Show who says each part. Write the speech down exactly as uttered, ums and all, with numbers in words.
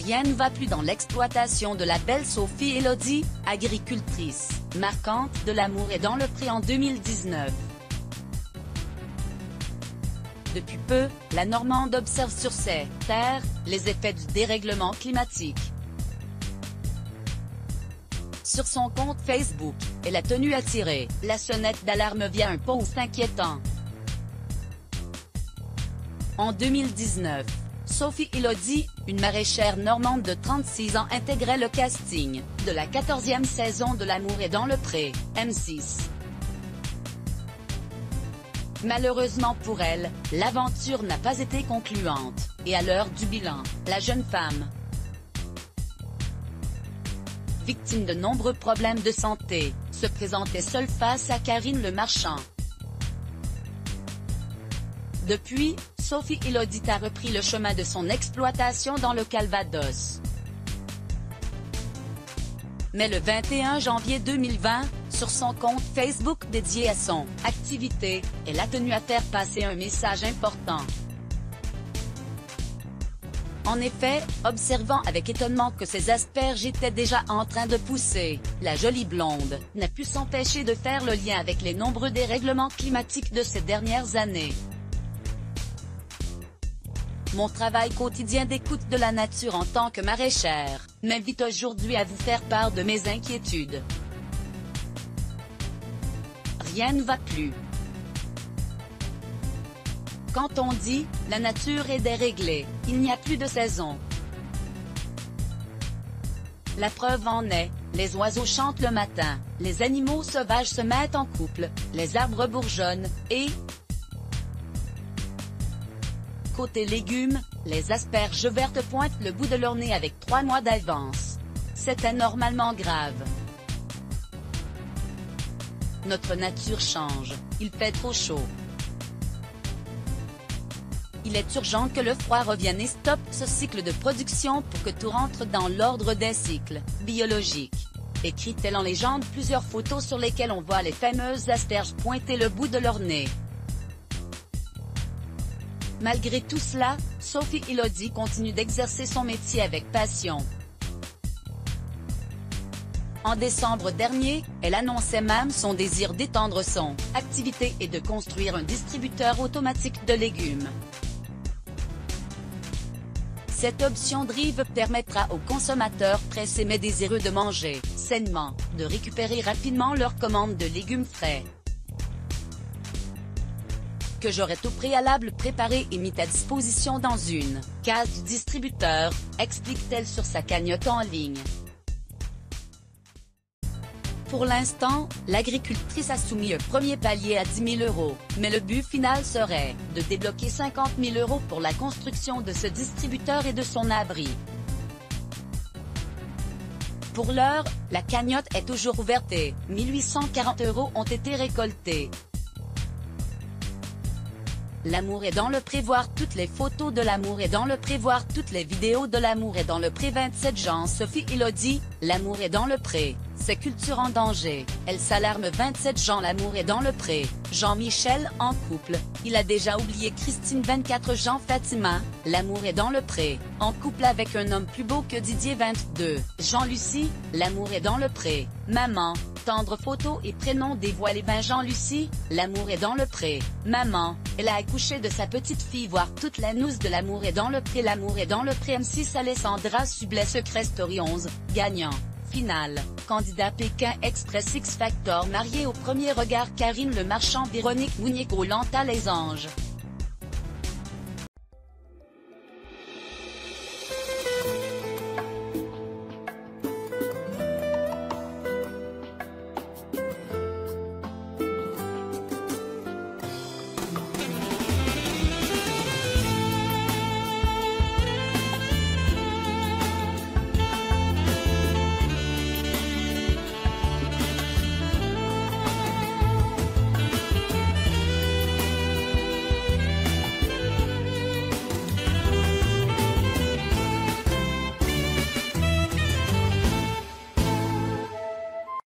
Speaker 1: Rien ne va plus dans l'exploitation de la belle Sophie Élodie, agricultrice, marquante de l'amour et dans le pré en deux mille dix-neuf. Depuis peu, la Normande observe sur ses terres les effets du dérèglement climatique. Sur son compte Facebook, elle a tenu à tirer la sonnette d'alarme via un post inquiétant. En deux mille dix-neuf, Sophie Élodie, une maraîchère normande de trente-six ans, intégrait le casting de la quatorzième saison de L'amour est dans le pré, M six. Malheureusement pour elle, l'aventure n'a pas été concluante, et à l'heure du bilan, la jeune femme, victime de nombreux problèmes de santé, se présentait seule face à Karine Le Marchand. Depuis, Sophie Élodie a repris le chemin de son exploitation dans le Calvados. Mais le vingt et un janvier deux mille vingt, sur son compte Facebook dédié à son activité, elle a tenu à faire passer un message important. En effet, observant avec étonnement que ses asperges étaient déjà en train de pousser, la jolie blonde n'a pu s'empêcher de faire le lien avec les nombreux dérèglements climatiques de ces dernières années. Mon travail quotidien d'écoute de la nature en tant que maraîchère m'invite aujourd'hui à vous faire part de mes inquiétudes. Rien ne va plus. Quand on dit « la nature est déréglée », il n'y a plus de saison. La preuve en est, les oiseaux chantent le matin, les animaux sauvages se mettent en couple, les arbres bourgeonnent, et côté légumes, les asperges vertes pointent le bout de leur nez avec trois mois d'avance. C'est anormalement grave. Notre nature change, il fait trop chaud. Il est urgent que le froid revienne et stoppe ce cycle de production pour que tout rentre dans l'ordre des cycles biologiques. Écrit-elle en légende plusieurs photos sur lesquelles on voit les fameuses asperges pointer le bout de leur nez. Malgré tout cela, Sophie Élodie continue d'exercer son métier avec passion. En décembre dernier, elle annonçait même son désir d'étendre son activité et de construire un distributeur automatique de légumes. Cette option Drive permettra aux consommateurs pressés mais désireux de manger sainement, de récupérer rapidement leur commande de légumes frais, que j'aurais au préalable préparé et mis à disposition dans une case du distributeur, explique-t-elle sur sa cagnotte en ligne. Pour l'instant, l'agricultrice a soumis un premier palier à dix mille euros, mais le but final serait de débloquer cinquante mille euros pour la construction de ce distributeur et de son abri. Pour l'heure, la cagnotte est toujours ouverte et mille huit cent quarante euros ont été récoltés. L'amour est dans le pré, voir toutes les photos de L'amour est dans le pré, voir toutes les vidéos de L'amour est dans le pré. vingt-sept Jean Sophie Élodie, L'amour est dans le pré, c'est culture en danger, elle s'alarme. vingt-sept Jean L'amour est dans le pré, Jean-Michel en couple, il a déjà oublié Christine. vingt-quatre Jean Fatima, L'amour est dans le pré, en couple avec un homme plus beau que Didier. vingt-deux Jean-Lucie, L'amour est dans le pré, maman, tendre photo et prénom dévoilé. vingt Jean-Lucie, L'amour est dans le pré, maman, elle a accouché de sa petite fille. Voir toute la news de L'amour est dans le pré. L'amour est dans le pré. M six Alessandra Sublet Secret Story onze, gagnant. Finale, candidat Pékin Express X Factor marié au premier regard. Karine Le Marchand, Véronique Mounier, Koh-Lanta Les Anges.